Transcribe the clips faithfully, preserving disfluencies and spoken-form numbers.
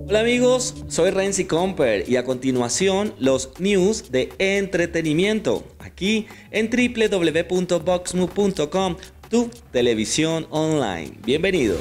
Hola amigos, soy Renzi Comper y a continuación los news de entretenimiento aquí en doble u doble u doble u punto voxmove punto com, tu televisión online. Bienvenidos.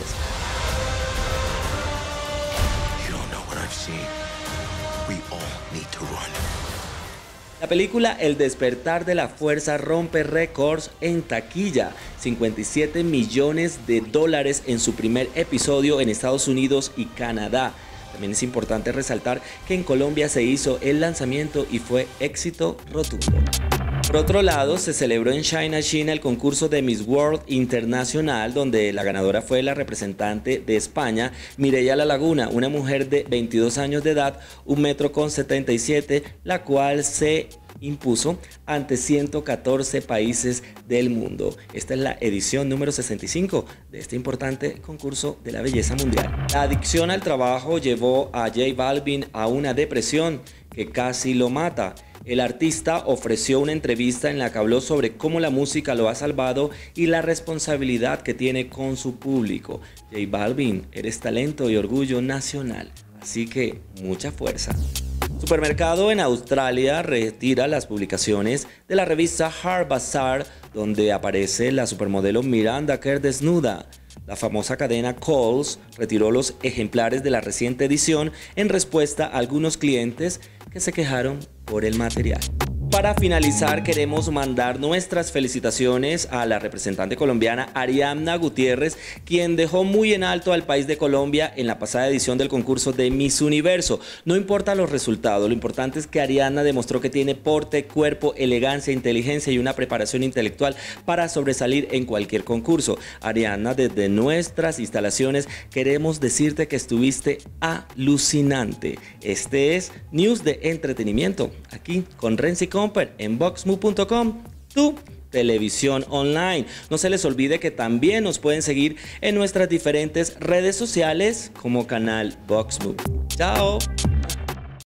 La película El despertar de la fuerza rompe récords en taquilla, cincuenta y siete millones de dólares en su primer episodio en Estados Unidos y Canadá. También es importante resaltar que en Colombia se hizo el lanzamiento y fue éxito rotundo. Por otro lado, se celebró en China, China el concurso de Miss World Internacional, donde la ganadora fue la representante de España, Mireia La Laguna, una mujer de veintidós años de edad, un metro con setenta y siete, la cual se impuso ante ciento catorce países del mundo. Esta es la edición número sesenta y cinco de este importante concurso de la belleza mundial. La adicción al trabajo llevó a J Balvin a una depresión que casi lo mata. El artista ofreció una entrevista en la que habló sobre cómo la música lo ha salvado y la responsabilidad que tiene con su público. J Balvin, eres talento y orgullo nacional, así que mucha fuerza. Supermercado en Australia retira las publicaciones de la revista Hard Bazaar, donde aparece la supermodelo Miranda Kerr desnuda. La famosa cadena Coles retiró los ejemplares de la reciente edición en respuesta a algunos clientes que se quejaron por el material. Para finalizar, queremos mandar nuestras felicitaciones a la representante colombiana Ariadna Gutiérrez, quien dejó muy en alto al país de Colombia en la pasada edición del concurso de Miss Universo. No importa los resultados, lo importante es que Ariadna demostró que tiene porte, cuerpo, elegancia, inteligencia y una preparación intelectual para sobresalir en cualquier concurso. Ariadna, desde nuestras instalaciones queremos decirte que estuviste alucinante. Este es News de Entretenimiento, aquí con Renzi Comper en voxmove punto com, tu televisión online. No se les olvide que también nos pueden seguir en nuestras diferentes redes sociales como canal Voxmove. Chao.